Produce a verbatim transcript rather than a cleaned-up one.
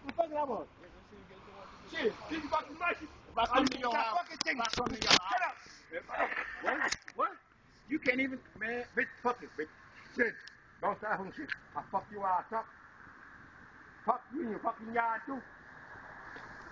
fucking about? Shit, give me fucking mercy. If I come to your house, fucking thing. if I come to your house, Shut up. What? What? You can't even, man, bitch, fuck it, bitch. Shit. Don't start home shit. I fuck you ass up. Fuck you in your fucking yard too.